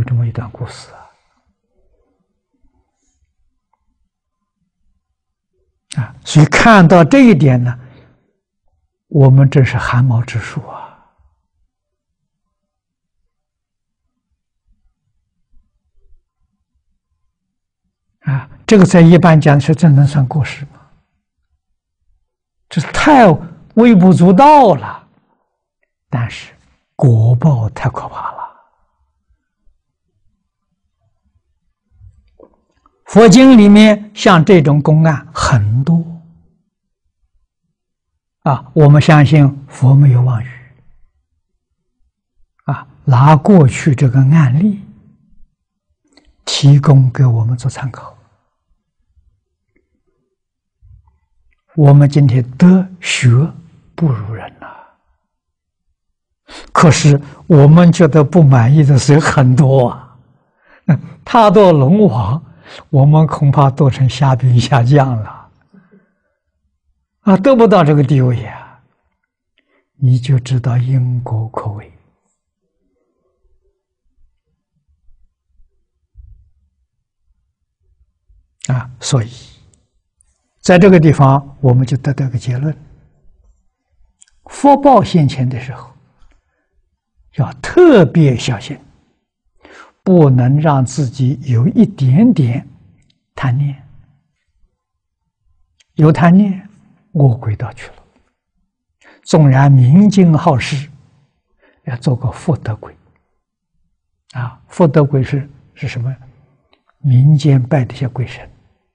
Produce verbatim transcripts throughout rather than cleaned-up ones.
这么一段故事啊！啊，所以看到这一点呢，我们真是汗毛直竖啊！啊，这个在一般讲是真能算过失吗？这太微不足道了，但是果报太可怕了。佛经里面像这种公案很多啊，我们相信佛没有妄语啊，拿过去这个案例提供给我们做参考。我们今天得学不如人呐、啊，可是我们觉得不满意的事很多啊。他堕龙王，我们恐怕堕成虾兵虾将了啊，得不到这个地位啊，你就知道因果可畏啊。所以在这个地方，我们就得到一个结论：福报现前的时候，要特别小心，不能让自己有一点点贪念。有贪念，恶轨道去了。纵然明经好事，要做个福德鬼啊！福德鬼是是什么？民间拜的一些鬼神。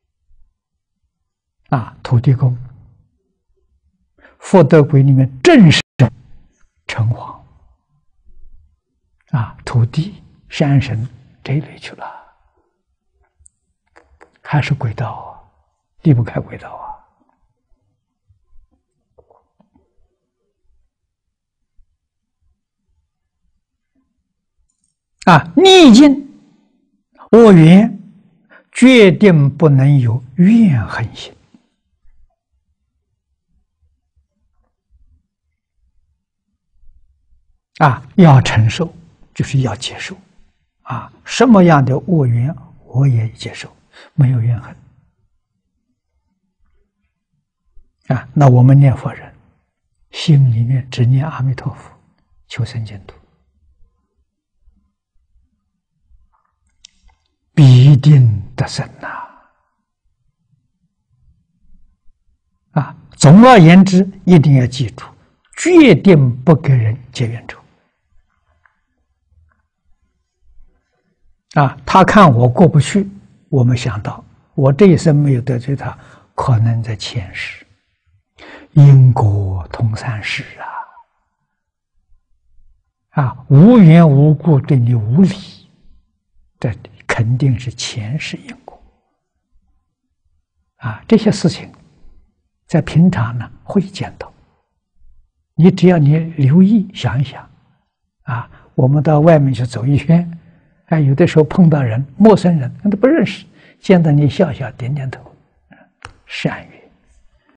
啊，土地公、福德鬼里面正是城隍啊，土地、山神这一类去了，还是轨道啊，离不开轨道啊！啊，逆境、恶缘，决定不能有怨恨心。啊，要承受，就是要接受，啊，什么样的恶缘我也接受，没有怨恨。啊，那我们念佛人，心里面只念阿弥陀佛，求生净土，必定得生呐！啊，总而言之，一定要记住，决定不给人结冤仇。啊，他看我过不去，我们想到我这一生没有得罪他，可能在前世，因果通三世啊！啊，无缘无故对你无礼，这肯定是前世因果。啊，这些事情在平常呢会见到，你只要你留意想一想，啊，我们到外面去走一圈。哎，有的时候碰到人，陌生人，他都不认识，见到你笑笑，点点头，善缘。